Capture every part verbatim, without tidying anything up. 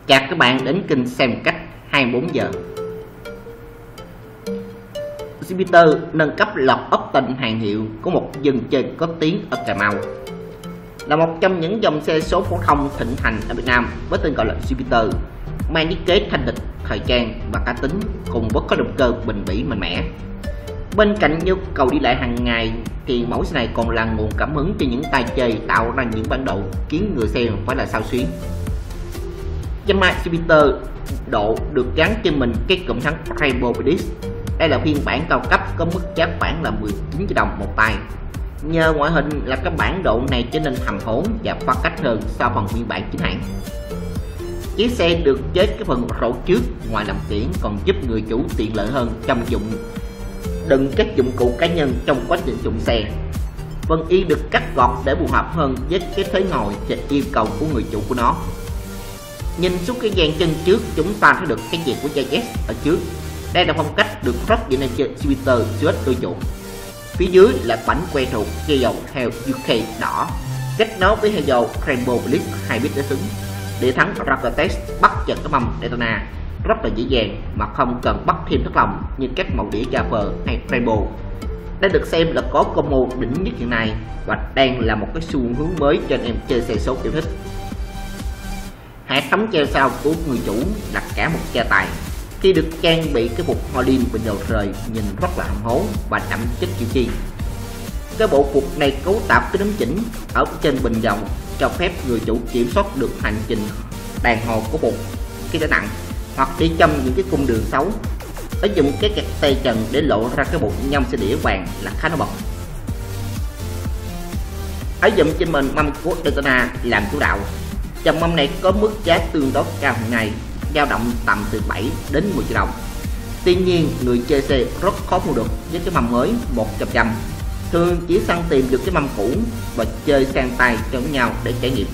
Chào các bạn đến kênh xem cách hai mươi bốn giờ. Jupiter nâng cấp lọt Opton hàng hiệu của một dân chơi có tiếng ở Cà Mau, là một trong những dòng xe số phổ thông thịnh hành ở Việt Nam với tên gọi là Jupiter, mang thiết kế thanh lịch, thời trang và cá tính, cùng với có động cơ bền bỉ mạnh mẽ. Bên cạnh nhu cầu đi lại hàng ngày thì mẫu xe này còn là nguồn cảm hứng cho những tay chơi tạo ra những bản đồ khiến người xem phải là sao xuyến. Yamaha Jupiter độ được gắn trên mình cái cụm thắng Rainbow Bridge. Đây là phiên bản cao cấp có mức giá khoảng là mười chín triệu đồng một tay. Nhờ ngoại hình là cái bản độ này trở nên hầm hố và phá cách hơn so phần phiên bản chính hãng. Chiếc xe được chế cái phần rổ trước ngoài làm kiển còn giúp người chủ tiện lợi hơn trong dụng đựng các dụng cụ cá nhân trong quá trình dùng xe. Phần yên được cắt gọt để phù hợp hơn với cái thế ngồi và yêu cầu của người chủ của nó. Nhìn xuống cái dàn chân trước, chúng ta thấy được cái dàn của Jazz ở trước. Đây là phong cách được rất nhiều anh chơi Jupiter rất ưa chuộng. Phía dưới là bánh quen thuộc dây dầu theo u ca đỏ, kết nối với dây dầu Rainbow Bridge hai bit để xứng. Để thắng Rocket Test bắt chật cái mâm Daytona rất là dễ dàng mà không cần bắt thêm thất lòng như các mẫu đĩa Jaffer hay Rainbow. Đây được xem là có combo đỉnh nhất hiện nay và đang là một cái xu hướng mới cho anh em chơi xe số yêu thích. Hệ thống treo sau của người chủ là cả một gia tài, khi được trang bị cái phục Holim bên đầu rời nhìn rất là hầm hố và đậm chất chịu chi. Cái bộ phục này cấu tạo cái đấm chỉnh ở trên bình dòng cho phép người chủ kiểm soát được hành trình đàn hồi của phục khi đã nặng hoặc đi trong những cái cung đường xấu. Nó dùng cái kẹt tay trần để lộ ra cái bộ nhông xe đĩa vàng là khá nổi bật. Ở dùm trên mình mâm của Daytona làm chủ đạo. Dòng mâm này có mức giá tương đối cao hiện nay, dao động tầm từ bảy đến mười triệu đồng. Tuy nhiên người chơi xe rất khó mua được với cái mâm mới một trăm trăm, thường chỉ săn tìm được cái mâm cũ và chơi sang tay cho nhau để trải nghiệm.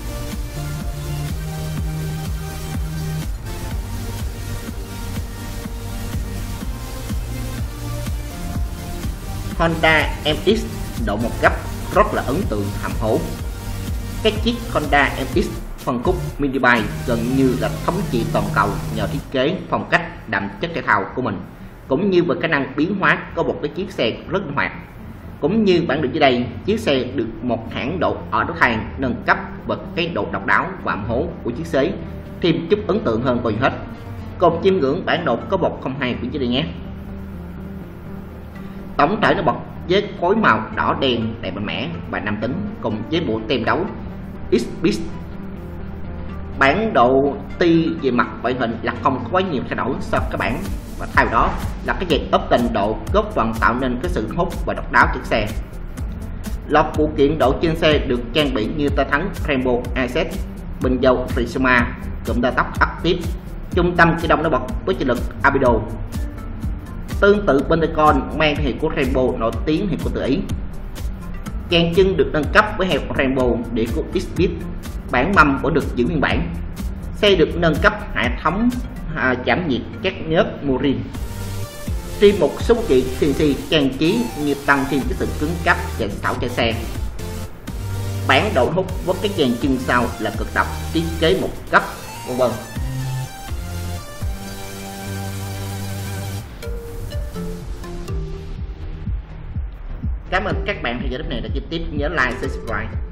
Honda em ích độ một gấp rất là ấn tượng hầm hố. Các chiếc Honda em ích phân khúc mini bike gần như là thống trị toàn cầu nhờ thiết kế phong cách đậm chất thể thao của mình, cũng như về khả năng biến hóa có một cái chiếc xe rất linh hoạt. Cũng như bản đồ dưới đây, chiếc xe được một hãng độ ở đất thang nâng cấp và cái độ độc đáo và hầm hố của chiếc xe thêm chút ấn tượng hơn bao nhiêu hết. Cùng chiêm ngưỡng bản đồ có một không hai của dưới đây nhé. Tổng thể nó bật với khối màu đỏ đen đẹp mạnh mẽ và nam tính cùng với bộ tem đấu X-Bit. Bản độ ti về mặt ngoại hình là không có quá nhiều thay đổi so với các bản, và thay vào đó là cái dàn Opton độ góp phần tạo nên cái sự hút và độc đáo chiếc xe. Lọt phụ kiện độ trên xe được trang bị như ta thắng Rainbow Asset, bình dầu Prisma, cụm đa tốc Active, trung tâm chế động nó bật với trợ lực Abido. Tương tự Pentagon mang hiệu của Rainbow nổi tiếng hiệu của tự Ý. Dàn chân được nâng cấp với hiệu Rainbow đĩa của X-Bit. Bản mâm vẫn được giữ nguyên bản. Xe được nâng cấp hệ thống à, giảm nhiệt các nhớt Morin. Thêm một số kiện xê en xê trang trí như tăng thêm cái sự cứng cáp và xảo cho xe. Bản độ hút với cái dàn chân sau là cực độc, thiết kế một cấp vân vân. Cảm ơn các bạn theo dõi clip này đã trực tiếp, nhớ like, subscribe.